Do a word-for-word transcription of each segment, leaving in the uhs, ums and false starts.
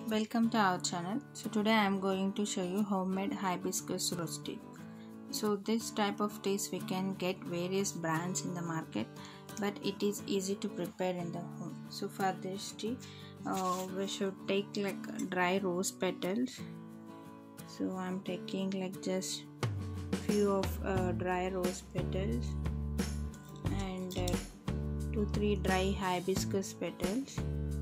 Welcome to our channel. So today I am going to show you homemade hibiscus rose tea. So this type of teas we can get various brands in the market, but it is easy to prepare in the home. So for this tea uh, we should take like dry rose petals. So I am taking like just few of uh, dry rose petals and uh, two three dry hibiscus petals.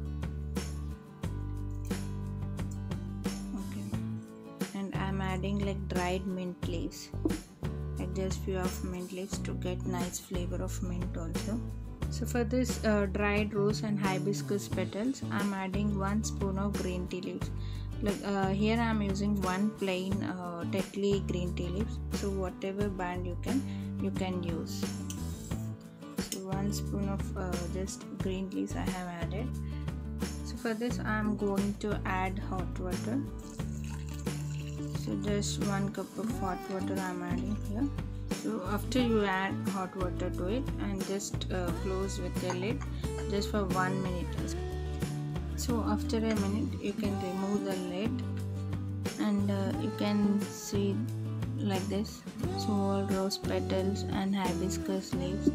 I'm adding like dried mint leaves, like just few of mint leaves to get nice flavor of mint also. So for this uh, dried rose and hibiscus petals, I'm adding one spoon of green tea leaves. Like uh, here I'm using one plain uh, Tetley green tea leaves. So whatever brand you can, you can use. So one spoon of uh, just green leaves I have added. So for this I'm going to add hot water. So just one cup of hot water I am adding here. So after you add hot water to it and just uh, close with the lid just for one minute. So after a minute you can remove the lid and uh, you can see like this small rose petals and hibiscus leaves.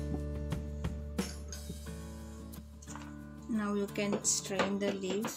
Now you can strain the leaves.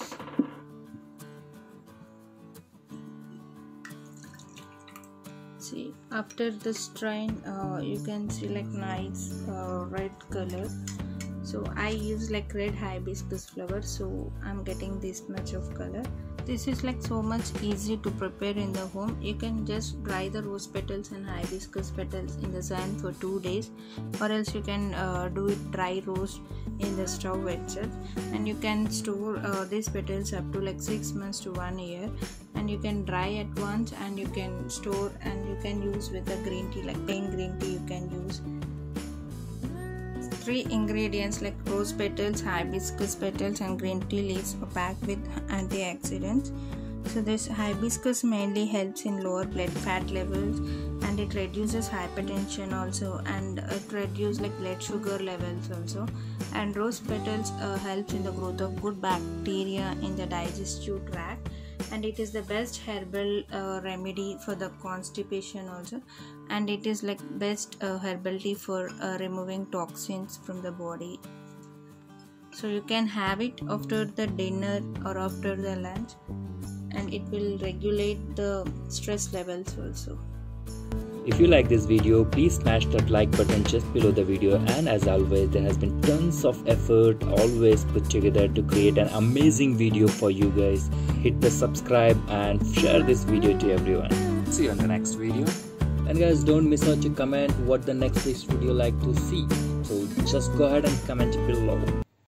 See, after the strain uh, you can see like nice uh, red color. So I use like red hibiscus flower, so I'm getting this much of color. This is like so much easy to prepare in the home. You can just dry the rose petals and hibiscus petals in the sun for two days, or else you can uh, do it dry roast in the stove itself, and you can store uh, these petals up to like six months to one year, and you can dry at once and you can store and you can use with the green tea, like plain green tea you can use. Three ingredients like rose petals, hibiscus petals and green tea leaves are packed with antioxidants. So this hibiscus mainly helps in lower blood fat levels, and it reduces hypertension also, and it reduces like blood sugar levels also. And rose petals uh, helps in the growth of good bacteria in the digestive tract, and it is the best herbal uh, remedy for the constipation also, and it is like best uh, herbal tea for uh, removing toxins from the body. So you can have it after the dinner or after the lunch, and it will regulate the stress levels also. If you like this video, please smash that like button just below the video, and as always there has been tons of effort always put together to create an amazing video for you guys. Hit the subscribe and share this video to everyone. See you on the next video. And guys, don't miss out to comment what the next video would you like to see. So just go ahead and comment below.